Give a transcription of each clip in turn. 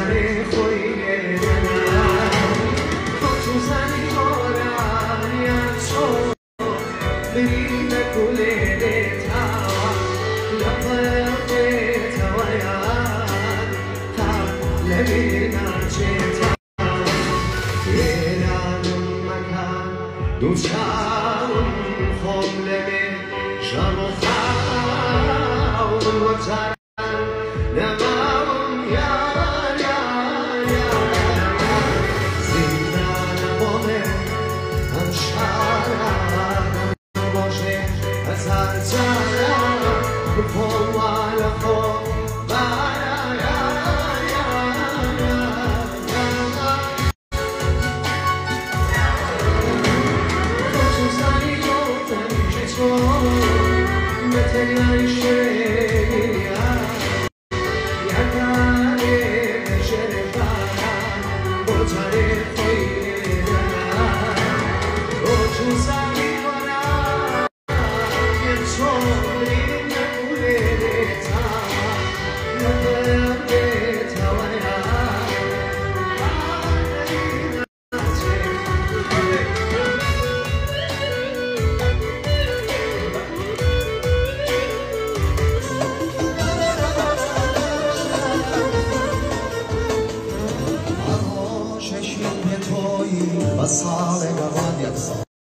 زنی خویه تو زنی آرامیم تو بریم کلی دیتا لپه تویان تا لبینا چیتا ایرانم مکان دوشم خملمی شرم خاون و تران نمایم یا زندان بومه هم شارم باشه از هر جانم بفوال خود بصالة قراد يبصر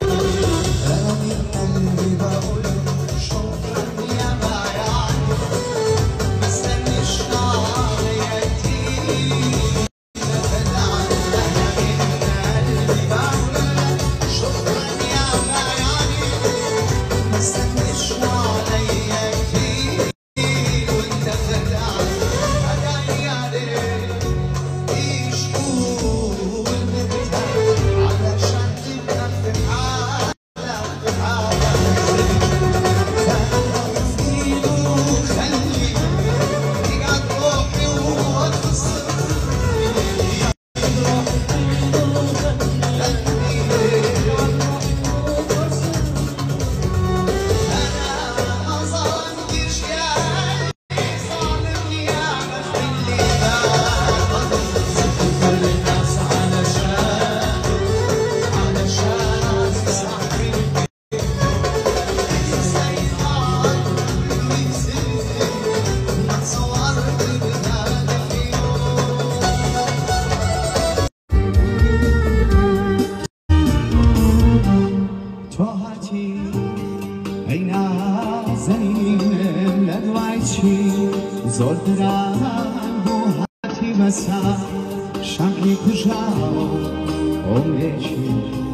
زور دارم بو حتی بسا شمعی کجا عمرشی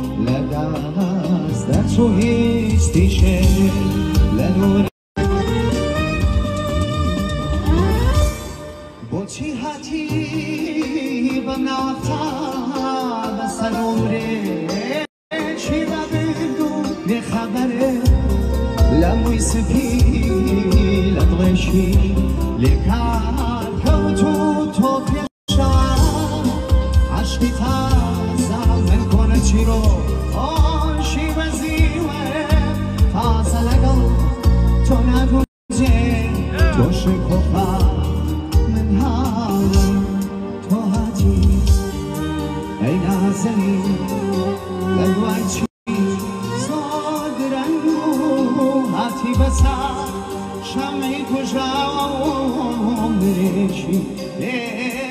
لدست در تو هیچ دیشه لنور با چی حتی بنافتا بسر عمره چی ببینو بخبره لموی سپی لدغشی لکار کوتو تو پیشم عشقی تازه من کنه چی رو آشی بزیوه تازه لگل تو نگوزه تو شکوفا من هارم تو هاتی ای نازنی لگوی چی زادرنگو هاتی بسا شمعی کجا عمرشی